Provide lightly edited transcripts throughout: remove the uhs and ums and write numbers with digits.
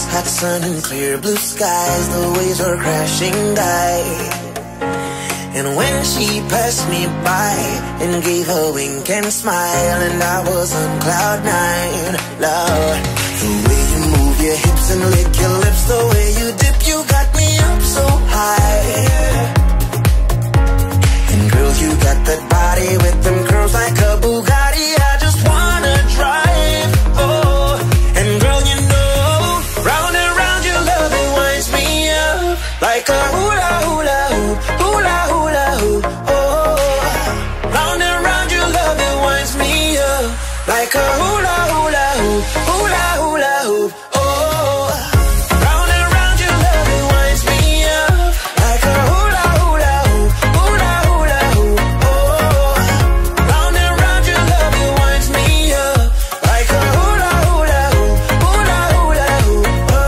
hot sun and clear blue skies, the waves were crashing by. And when she passed me by and gave a wink and smile, and I was on cloud nine, Lord. The way you move your hips and lick your lips, the way you dip, you got me up so high. And girl, you got that body with them curls like a Bugatti, I just wanna drive, oh. And girl, you know, round and round your love, it winds me up like a hula hula hoop, hula hula hoop, oh. Round and round your love, it winds me up like a hula hula hoop, hula hula hoop, oh. Round and round your love, it winds me up like a hula hula hoop, hula hula hoop, oh. Round and round your love, it winds me up like a hula hula hoop, hula hula hoop,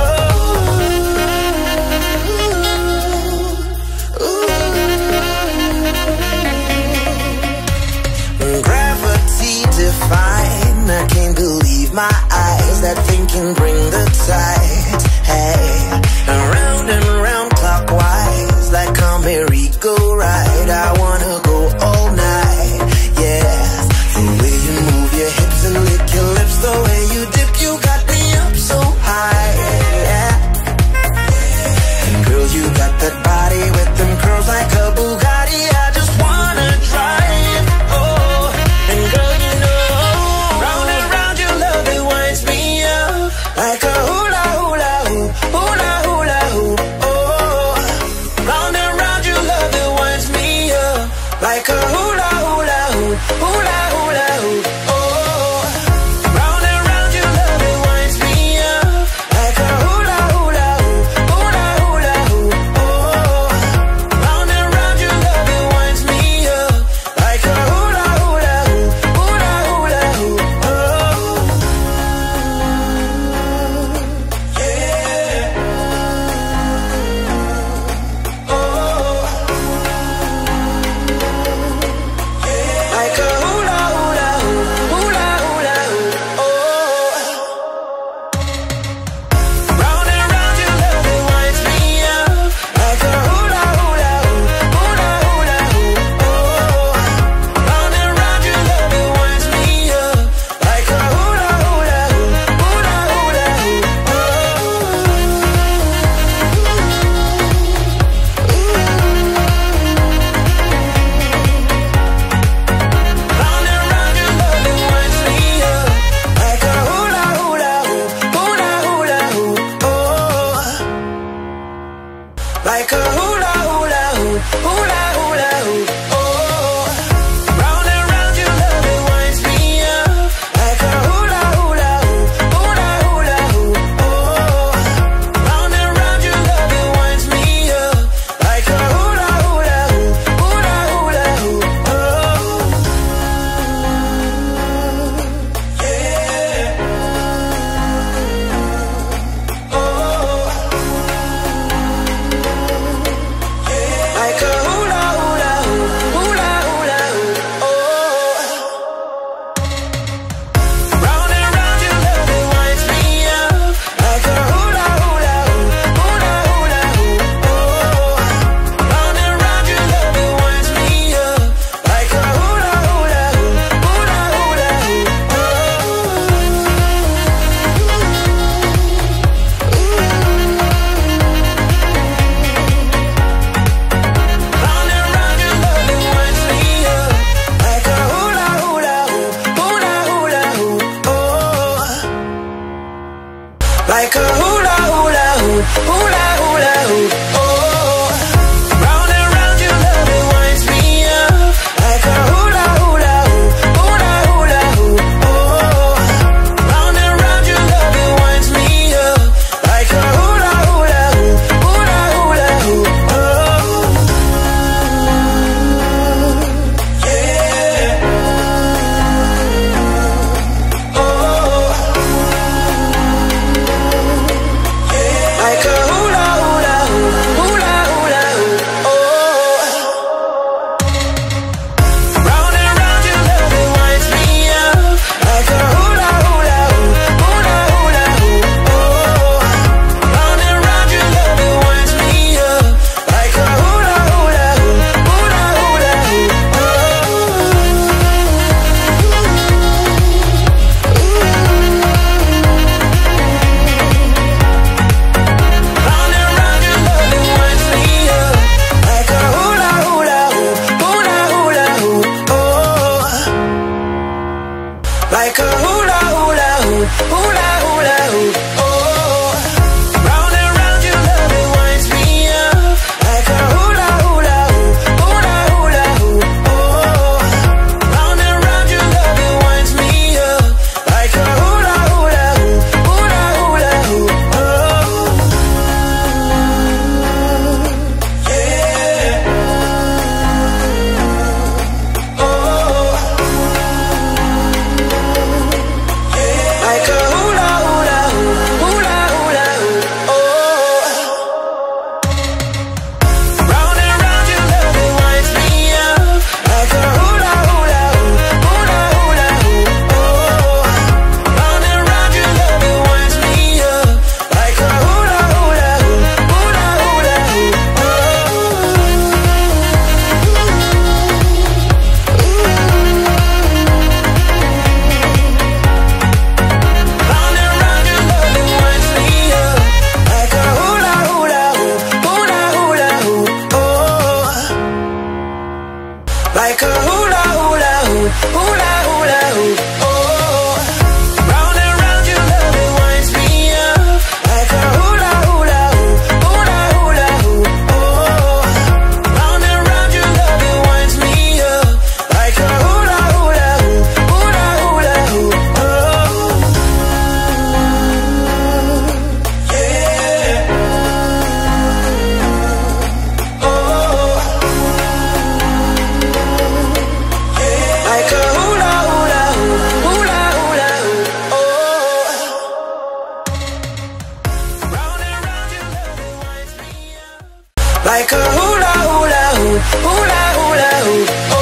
oh. Gravity define, I can't believe my eyes, that thing can bring the tide. Hey, around and round clockwise, like a merry-go-round, I wanna go all night, yeah. The way you move your hips and lick your lips, the way you dip, you got me up so high, yeah. And girl, you got that body with them curls like a Bugatti, I just wanna drive, oh. And girl, you know, round and round your love, it winds me up like a hula hula hoop, hula hula hoop, oh. Round and round your love, it winds me up like a hula hula hoop, hula hula hoop, oh. Round and round your love, it winds me up like a hula hula hoop, hula hula hoop, oh. Round and round your love, it winds me up like a hula hula hoop, hula hula hoop, oh. Yeah. Oh. Yeah. Like a hula hula hoop, hula hula hoop, oh. Round and round your love, it winds me up like a hula hula hoop, hula hula hoop, oh. Round and round your love, it winds me up like a hula hula hoop, hula hula hoop, oh. Round and round your love, it winds me up like a hula hula hoop, hula hula hoop, oh. Like a hula hula hoop, hula hula hoop, oh. Round and round your love, it winds me up like a hula hula hoop, hula hula hoop, oh. Round and round your love, it winds me up like a hula hula hoop, hula hula hoop, oh. Yeah. Oh. Like a hula hula hoop, hula, hula, hoo.